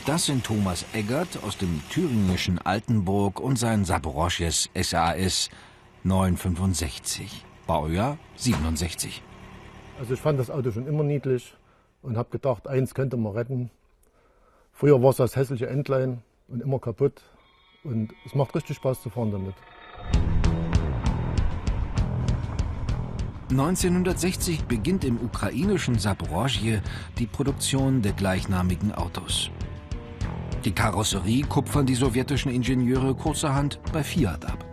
Das sind Thomas Eggert aus dem thüringischen Altenburg und sein Zaporoschjes SAS 965. Baujahr 67. Also ich fand das Auto schon immer niedlich und habe gedacht, eins könnte man retten. Früher war es das hässliche Entlein und immer kaputt. Und es macht richtig Spaß zu fahren damit. 1960 beginnt im ukrainischen Zaporozhye die Produktion der gleichnamigen Autos. Die Karosserie kupfern die sowjetischen Ingenieure kurzerhand bei Fiat ab.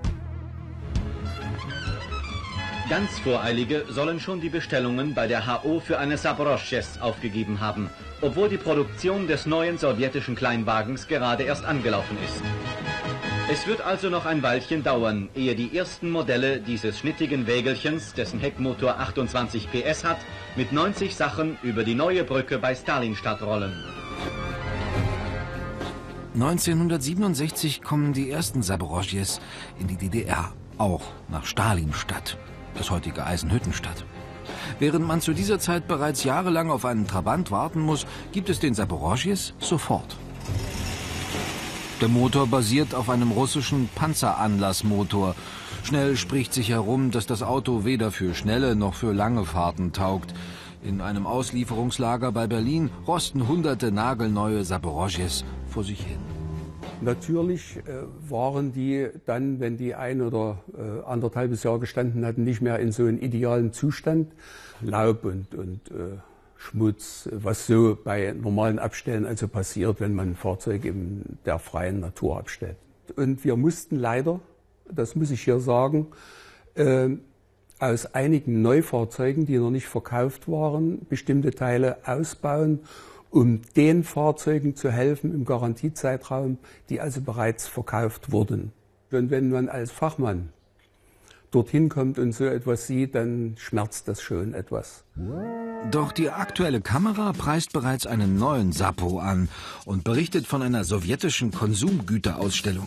Ganz Voreilige sollen schon die Bestellungen bei der HO für eine Zaporoschjes aufgegeben haben, obwohl die Produktion des neuen sowjetischen Kleinwagens gerade erst angelaufen ist. Es wird also noch ein Weilchen dauern, ehe die ersten Modelle dieses schnittigen Wägelchens, dessen Heckmotor 28 PS hat, mit 90 Sachen über die neue Brücke bei Stalinstadt rollen. 1967 kommen die ersten Zaporozhjes in die DDR, auch nach Stalinstadt, das heutige Eisenhüttenstadt. Während man zu dieser Zeit bereits jahrelang auf einen Trabant warten muss, gibt es den Zaporozhjes sofort. Der Motor basiert auf einem russischen Panzeranlassmotor. Schnell spricht sich herum, dass das Auto weder für schnelle noch für lange Fahrten taugt. In einem Auslieferungslager bei Berlin rosten hunderte nagelneue Zaporozhjes vor sich hin. Natürlich waren die dann, wenn die ein oder anderthalbes Jahr gestanden hatten, nicht mehr in so einem idealen Zustand. Laub und Schmutz, was so bei normalen Abstellen also passiert, wenn man ein Fahrzeug in der freien Natur abstellt. Und wir mussten leider, das muss ich hier sagen, aus einigen Neufahrzeugen, die noch nicht verkauft waren, bestimmte Teile ausbauen, um den Fahrzeugen zu helfen im Garantiezeitraum, die also bereits verkauft wurden. Und wenn man als Fachmann dorthin kommt und so etwas sieht, dann schmerzt das schon etwas. Doch die aktuelle Kamera preist bereits einen neuen Sapo an und berichtet von einer sowjetischen Konsumgüterausstellung.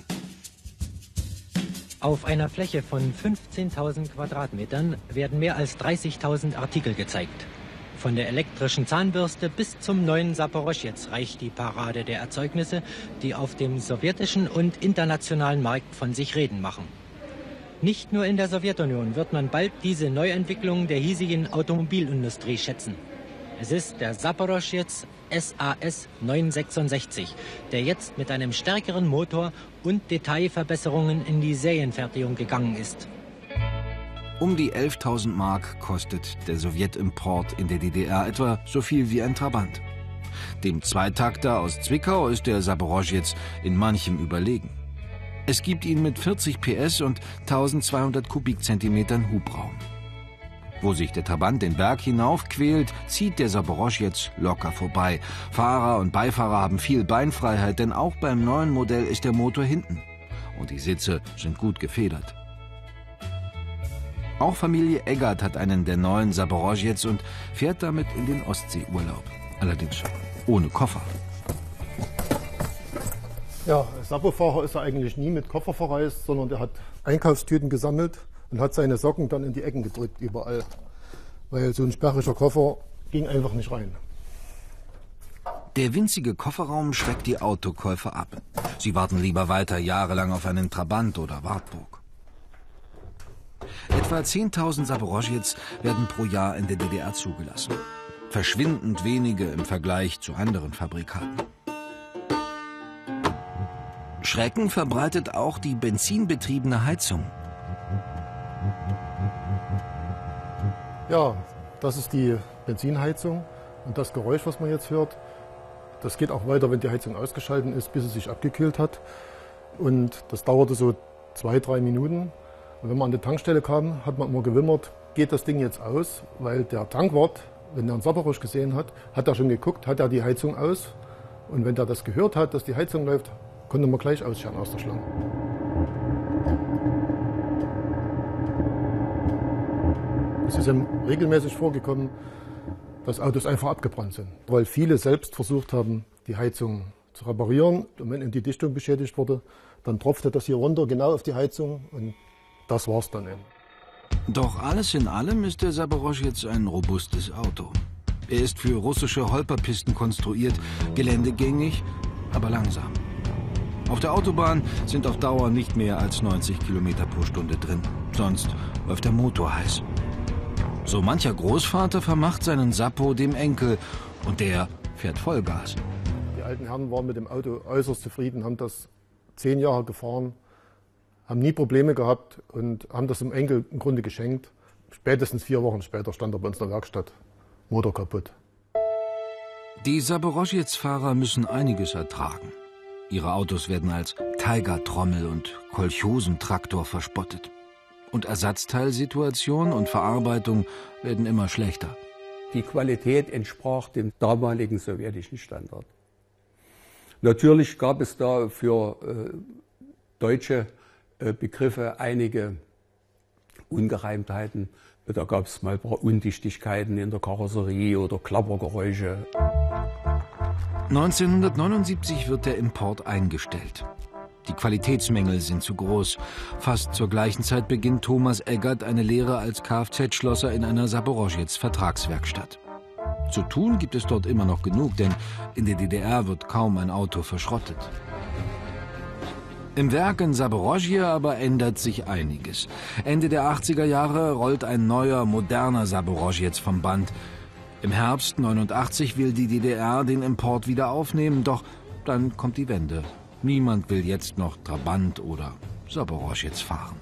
Auf einer Fläche von 15.000 Quadratmetern werden mehr als 30.000 Artikel gezeigt. Von der elektrischen Zahnbürste bis zum neuen Zaporoschjes reicht die Parade der Erzeugnisse, die auf dem sowjetischen und internationalen Markt von sich reden machen. Nicht nur in der Sowjetunion wird man bald diese Neuentwicklung der hiesigen Automobilindustrie schätzen. Es ist der Zaporoschjes SAS 966, der jetzt mit einem stärkeren Motor und Detailverbesserungen in die Serienfertigung gegangen ist. Um die 11.000 Mark kostet der Sowjetimport in der DDR etwa so viel wie ein Trabant. Dem Zweitakter aus Zwickau ist der Zaporozhjes in manchem überlegen. Es gibt ihn mit 40 PS und 1200 Kubikzentimetern Hubraum. Wo sich der Trabant den Berg hinaufquält, zieht der Zaporozhjes locker vorbei. Fahrer und Beifahrer haben viel Beinfreiheit, denn auch beim neuen Modell ist der Motor hinten. Und die Sitze sind gut gefedert. Auch Familie Eggert hat einen der neuen Zaporozhjes und fährt damit in den Ostseeurlaub. Allerdings ohne Koffer. Ja, Sapo-Fahrer ist er eigentlich nie mit Koffer verreist, sondern der hat Einkaufstüten gesammelt und hat seine Socken dann in die Ecken gedrückt, überall. Weil so ein sperriger Koffer ging einfach nicht rein. Der winzige Kofferraum schreckt die Autokäufer ab. Sie warten lieber weiter jahrelang auf einen Trabant oder Wartburg. Etwa 10.000 Zaporozhjes werden pro Jahr in der DDR zugelassen. Verschwindend wenige im Vergleich zu anderen Fabrikaten. Schrecken verbreitet auch die benzinbetriebene Heizung. Ja, das ist die Benzinheizung und das Geräusch, was man jetzt hört, das geht auch weiter, wenn die Heizung ausgeschaltet ist, bis sie sich abgekühlt hat. Und das dauerte so 2-3 Minuten. Und wenn man an die Tankstelle kam, hat man immer gewimmert, geht das Ding jetzt aus? Weil der Tankwart, wenn er einen Zaporosch gesehen hat, hat er schon geguckt, hat er die Heizung aus? Und wenn der das gehört hat, dass die Heizung läuft, konnte man gleich ausscheren aus der Schlange. Es ist regelmäßig vorgekommen, dass Autos einfach abgebrannt sind, weil viele selbst versucht haben, die Heizung zu reparieren. Und wenn die Dichtung beschädigt wurde, dann tropfte das hier runter, genau auf die Heizung und das war's dann eben. Doch alles in allem ist der Zaporozhjes ein robustes Auto. Er ist für russische Holperpisten konstruiert, geländegängig, aber langsam. Auf der Autobahn sind auf Dauer nicht mehr als 90 Kilometer pro Stunde drin. Sonst läuft der Motor heiß. So mancher Großvater vermacht seinen Sappo dem Enkel und der fährt Vollgas. Die alten Herren waren mit dem Auto äußerst zufrieden, haben das 10 Jahre gefahren, haben nie Probleme gehabt und haben das dem Enkel im Grunde geschenkt. Spätestens 4 Wochen später stand er bei uns in der Werkstatt. Motor kaputt. Die Saporosjetz-Fahrer müssen einiges ertragen. Ihre Autos werden als Tiger-Trommel und Kolchosentraktor verspottet. Und Ersatzteilsituation und Verarbeitung werden immer schlechter. Die Qualität entsprach dem damaligen sowjetischen Standard. Natürlich gab es da für deutsche Begriffe einige Ungereimtheiten. Da gab es mal ein paar Undichtigkeiten in der Karosserie oder Klappergeräusche. 1979 wird der Import eingestellt. Die Qualitätsmängel sind zu groß. Fast zur gleichen Zeit beginnt Thomas Eggert eine Lehre als Kfz-Schlosser in einer Saporosjetz-Vertragswerkstatt. Zu tun gibt es dort immer noch genug, denn in der DDR wird kaum ein Auto verschrottet. Im Werk in Saporosje aber ändert sich einiges. Ende der 80er Jahre rollt ein neuer, moderner Saporosjetz vom Band. Im Herbst 89 will die DDR den Import wieder aufnehmen, doch dann kommt die Wende. Niemand will jetzt noch Trabant oder Saporosjetz fahren.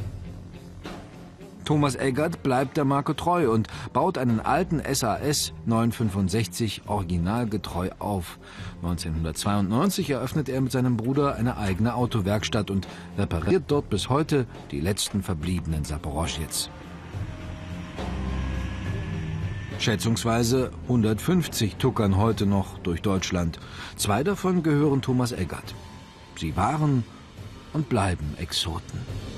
Thomas Eggert bleibt der Marke treu und baut einen alten SAS 965 originalgetreu auf. 1992 eröffnet er mit seinem Bruder eine eigene Autowerkstatt und repariert dort bis heute die letzten verbliebenen Saporosjetz. Schätzungsweise 150 tuckern heute noch durch Deutschland. 2 davon gehören Thomas Eggert. Sie waren und bleiben Exoten.